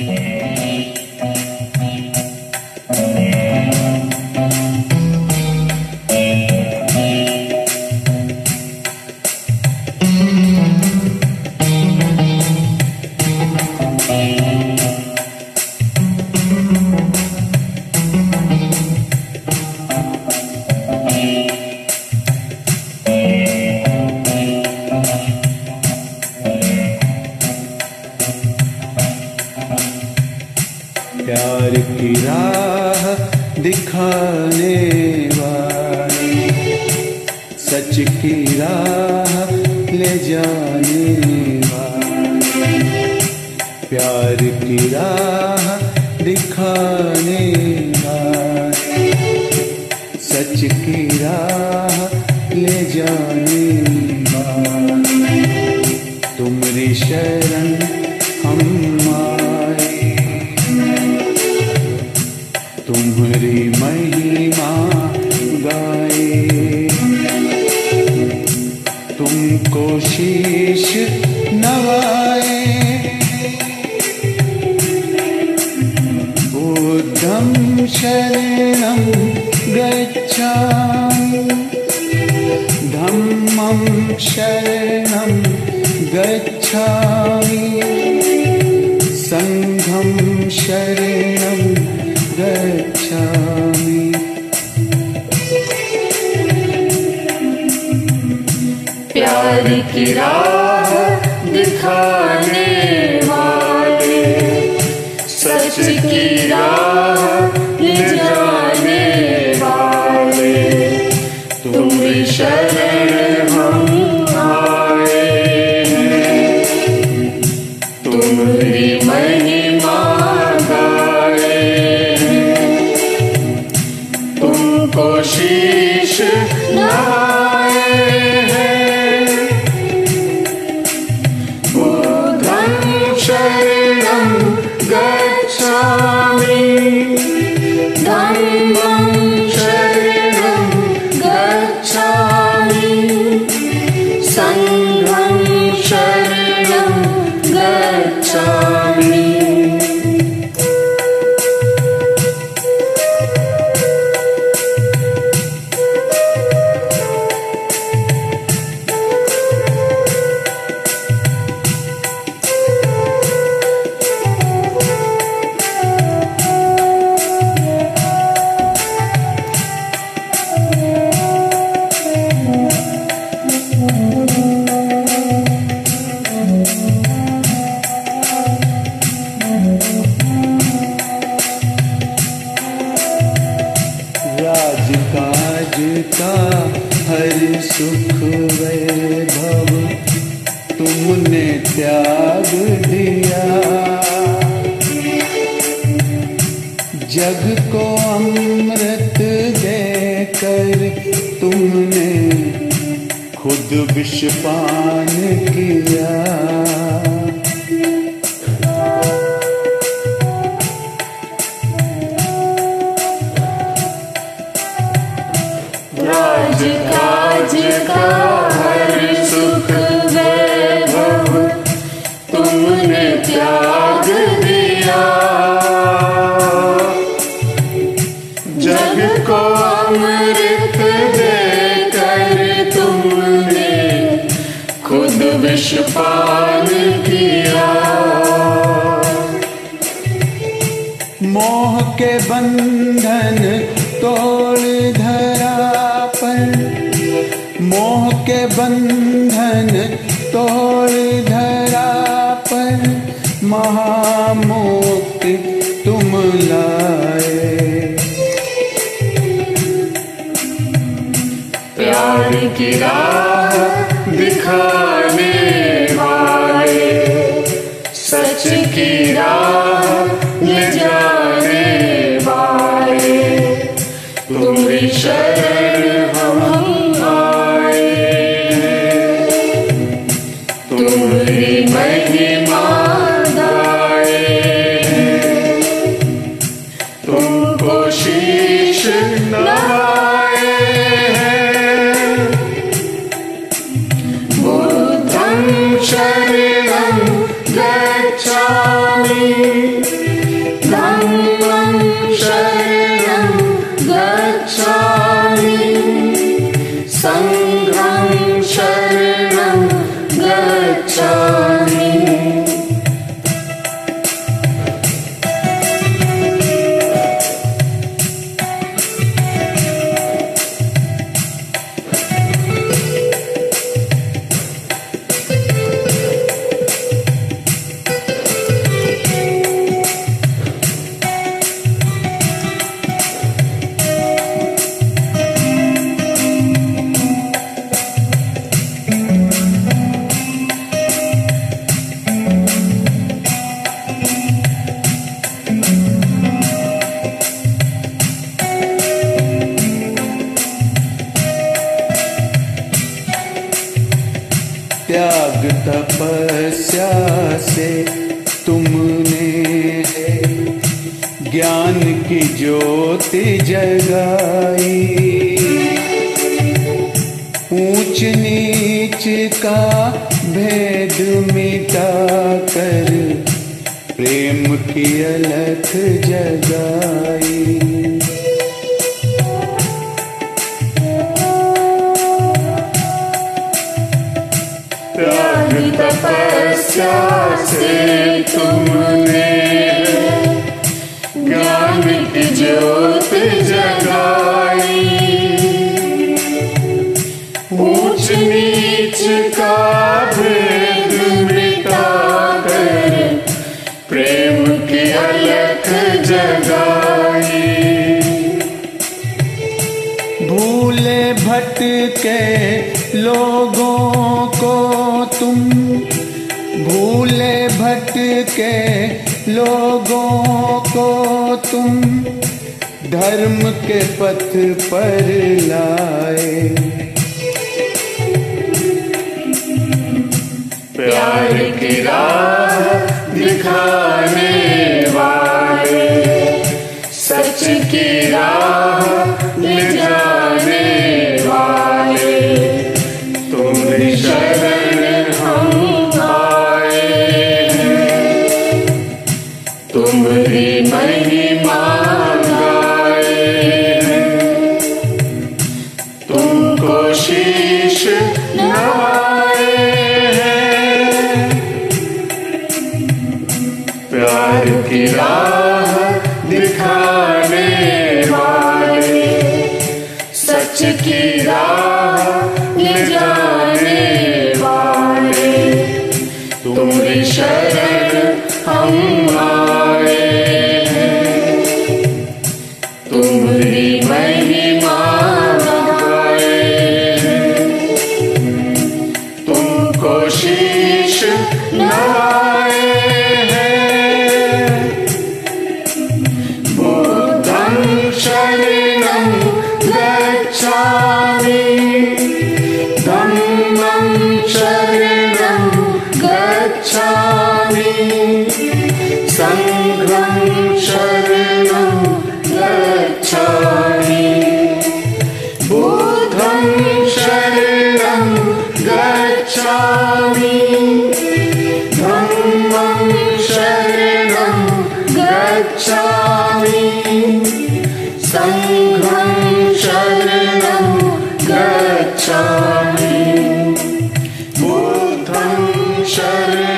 प्यार की राह दिखाने वाले, सच की राह ले जाने वाले, प्यार की राह दिखाने वाले, सच की राह ले जाने वाले, तुम्हारी शरण हम आए, तुम्हारी महिमा गाए, तुमको शीश नवाए, बुद्धं शरणं गच्छामि, धम्मं शरणं गच्छामि, संघं शरणं गच्छामि। प्यार की राह दिखाने वाले, सच की राह ले जाने वाले, तुम्हारी शरण हम आए, तुम्हारी महिमा गाए, तुमको शीश नवाए हैं, बुद्धं शरणं गच्छामि, धम्मं शरणं गच्छामि, संघं शरणं गच्छामि। राज काज का हर सुख वैभव तुमने त्याग दिया, जग को अमृत देकर तुमने खुद विष पान किया, राज काज का हर सुख वैभव तुमने त्याग दिया, जग को अमृत देकर तुमने खुद विष पान किया, मोह के बंधन तोड़ धरा पर, मोह के बंधन तोड़ धरा पर, महामुक्ति तुम लाए, प्यार की राह दिखाने वाले, सच की राह ले जाने वाले, तुम्हारी शरण हम आए, तुम्हारी महिमा गाए, तुमको शीश नवाए हैं, बुद्धं शरणं गच्छामि, गच्छामि। त्याग तपस्या से तुमने है ज्ञान की ज्योति जगाई। ऊंच नीच का भेद मिटा कर प्रेम की अलख जगाई। त्याग तपस्या से तुमने ज्ञान की ज्योत जगाई। ऊंच नीच का भेद मिटा कर प्रेम की अलख जगाई। भूले भटके लोगों को तुम, भूले भटके लोगों को तुम धर्म के पथ पर लाए। प्यार की राह दिखाने वाले, सच की राह ले जाने वाले, तुम्हारी शरण हम आए हैं। तुम्हारी महिमा गाए हैं, तुमको शीश नवाए हैं। प्यार की राह दिखाने वाले, सच की राह ले जाने वाले, तुम्हारी शरण हम आए हैं। तुम्हारी महिमा गाए हैं, तुमको शीश नवाए हैं। बुद्धं शरणं गच्छामि, धम्मं शरणं गच्छामि, संघं शरणं गच्छामि। बुद्धं शरणं गच्छामि, धम्मं शरणं गच्छामि, संघं शरणं गच्छामि। बुद्धं शरणं